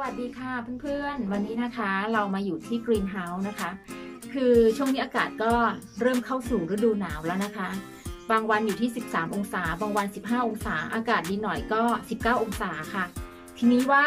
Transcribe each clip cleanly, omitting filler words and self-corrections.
วัสดีค่ะเพื่อนๆวันนี้นะคะเรามาอยู่ที่กรีนเฮาส์นะคะคือช่วงนี้อากาศก็เริ่มเข้าสู่ฤดูหนาวแล้วนะคะบางวันอยู่ที่13องศาบางวัน15องศาอากาศดีหน่อยก็19องศาค่ะทีนี้ว่า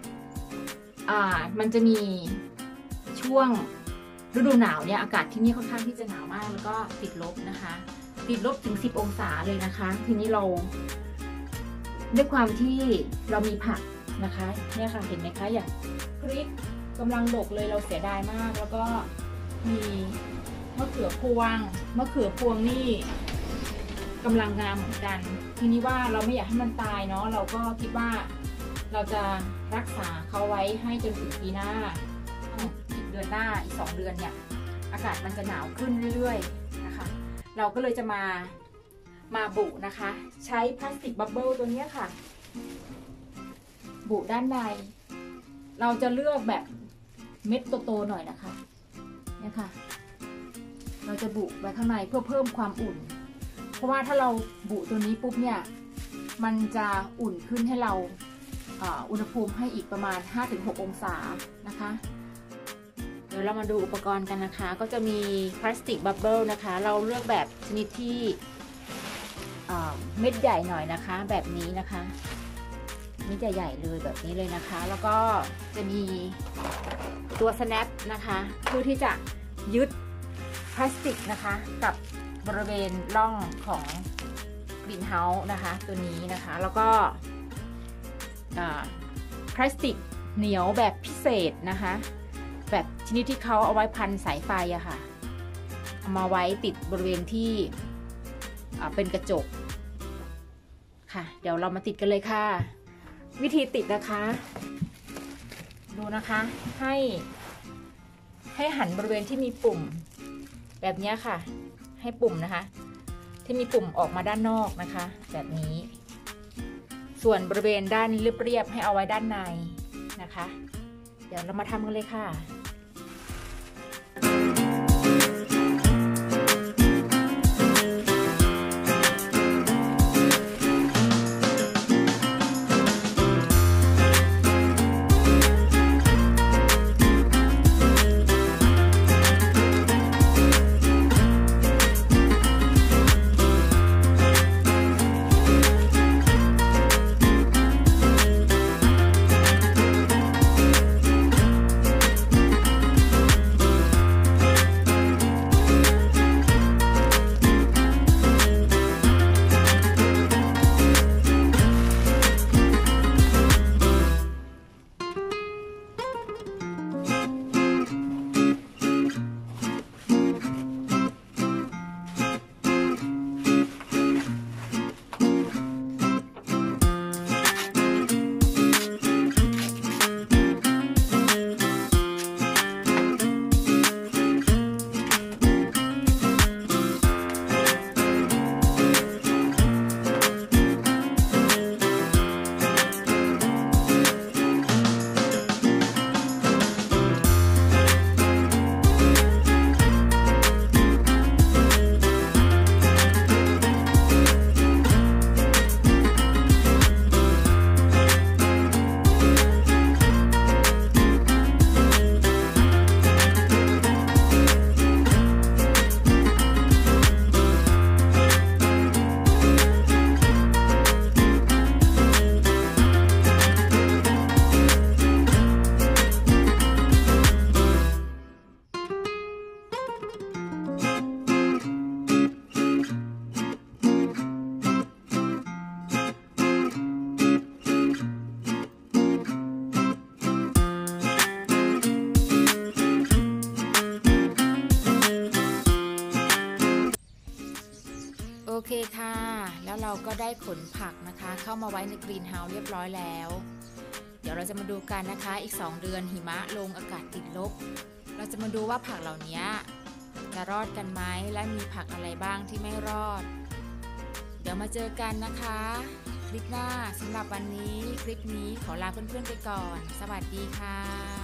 มันจะมีช่วงฤดูหนาวเนี่ยอากาศที่นี่ค่อนข้างที่จะหนาวมากแล้วก็ติดลบนะคะติดลบถึง10องศาเลยนะคะทีนี้เราด้วยความที่เรามีผักนะคะเนี่ยค่ะเห็นไหมคะอย่างพริกกำลังดกเลยเราเสียดายมากแล้วก็มีมะเขือพวงนี่กำลังงามเหมือนกันทีนี้ว่าเราไม่อยากให้มันตายเนาะเราก็คิดว่าเราจะรักษาเขาไว้ให้จนถึงปีหน้าอีกเดือนหน้าอีก2เดือนเนี่ยอากาศมันจะหนาวขึ้นเรื่อยๆนะคะเราก็เลยจะมาบุนะคะใช้พลาสติกบับเบิ้ลตัวนี้ค่ะบุด้านในเราจะเลือกแบบเม็ดโตๆหน่อยนะคะเนี่ยค่ะเราจะบุไว้ข้างในเพื่อเพิ่มความอุ่นเพราะว่าถ้าเราบุตัวนี้ปุ๊บเนี่ยมันจะอุ่นขึ้นให้เราอุณหภูมิให้อีกประมาณ 5-6 องศานะคะเดี๋ยวเรามาดูอุปกรณ์กันนะคะก็จะมีพลาสติกบับเบิ้ลนะคะเราเลือกแบบชนิดที่เม็ดใหญ่หน่อยนะคะแบบนี้นะคะเม็ดใหญ่ๆเลยแบบนี้เลยนะคะแล้วก็จะมีตัว snap นะคะเพื่อที่จะยึดพลาสติกนะคะกับบริเวณร่องของกรีนเฮาส์นะคะตัวนี้นะคะแล้วก็พลาสติกเหนียวแบบพิเศษนะคะแบบชนิดที่เขาเอาไว้พันสายไฟอะค่ะเอามาไว้ติดบริเวณที่เป็นกระจกค่ะเดี๋ยวเรามาติดกันเลยค่ะวิธีติดนะคะดูนะคะให้หันบริเวณที่มีปุ่มแบบนี้ค่ะให้ปุ่มนะคะที่มีปุ่มออกมาด้านนอกนะคะแบบนี้ส่วนบริเวณด้านเรียบๆให้เอาไว้ด้านในนะคะเดี๋ยวเรามาทำกันเลยค่ะโอเคค่ะแล้วเราก็ได้ขนผักนะคะเข้ามาไว้ในกรีนเฮาส์เรียบร้อยแล้วเดี๋ยวเราจะมาดูกันนะคะอีก2เดือนหิมะลงอากาศติดลบเราจะมาดูว่าผักเหล่านี้จะรอดกันไหมและมีผักอะไรบ้างที่ไม่รอดเดี๋ยวมาเจอกันนะคะคลิปหน้าสำหรับวันนี้คลิปนี้ขอลาเพื่อนๆไปก่อนสวัสดีค่ะ